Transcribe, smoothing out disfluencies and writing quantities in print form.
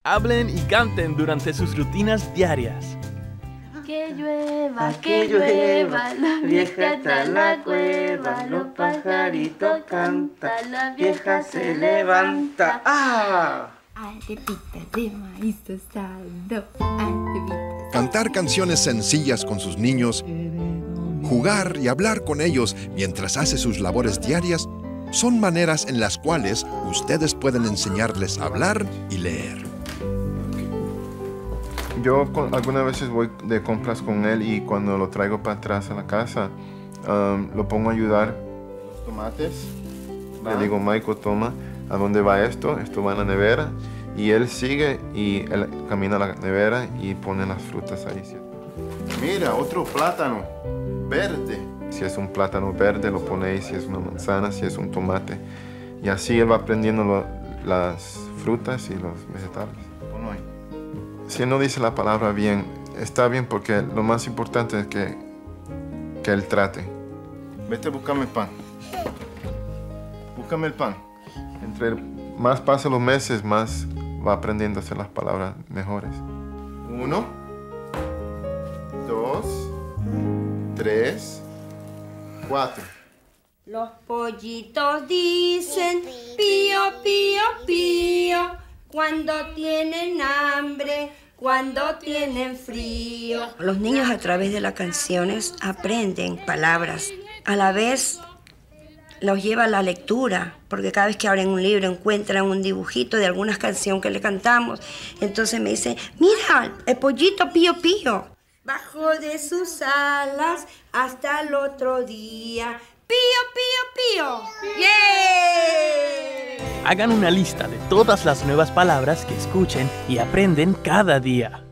Hablen y canten durante sus rutinas diarias. Que llueva, la vieja está en la cueva, los pajaritos cantan, la vieja se levanta. ¡Ah! Arepitas de maíz tostado, arepitas. Cantar canciones sencillas con sus niños, jugar y hablar con ellos mientras hace sus labores diarias, son maneras en las cuales ustedes pueden enseñarles a hablar y leer. Yo algunas veces voy de compras con él y cuando lo traigo para atrás a la casa, lo pongo a ayudar. Los tomates. Le digo, Michael, toma, ¿a dónde va esto? Esto va en la nevera. Y él sigue y él camina a la nevera y pone las frutas ahí. Mira, otro plátano verde. Si es un plátano verde, lo pone ahí. Si es una manzana, si es un tomate. Y así él va aprendiendo las frutas y los vegetales. Ponlo ahí. Si él no dice la palabra bien, está bien porque lo más importante es que él trate. Vete a buscarme el pan. Búscame el pan. Entre más pasan los meses, más va aprendiendo a hacer las palabras mejores. 1, 2, 3, 4. Los pollitos dicen pío, pío, pío, cuando tienen hambre, cuando tienen frío. Los niños a través de las canciones aprenden palabras. A la vez los lleva a la lectura, porque cada vez que abren un libro encuentran un dibujito de alguna canción que le cantamos. Entonces me dice, mira, el pollito pío pío. Bajo de sus alas hasta el otro día. Pío, pío, pío. ¡Yeah! Hagan una lista de todas las nuevas palabras que escuchen y aprenden cada día.